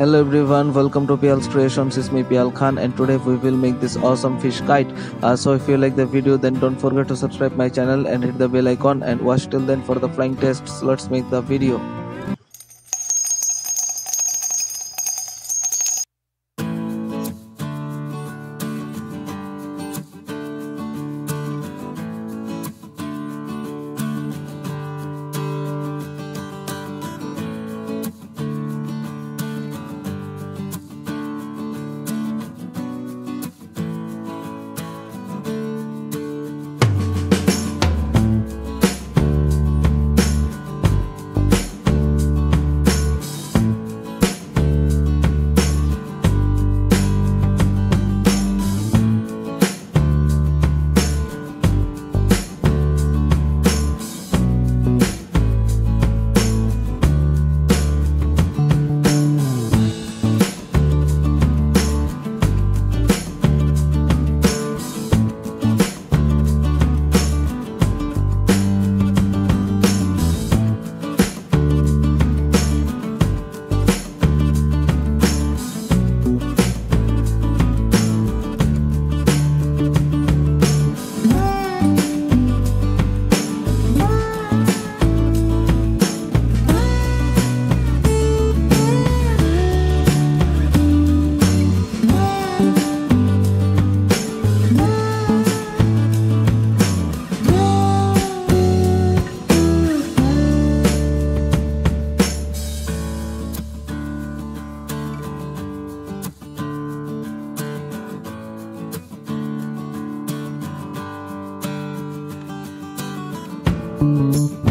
Hello everyone, welcome to Pials Creations. It's me Pial Khan, and today we will make this awesome fish kite. So if you like the video, then don't forget to subscribe my channel and hit the bell icon and watch till then for the flying tests. Let's make the video. Thank you.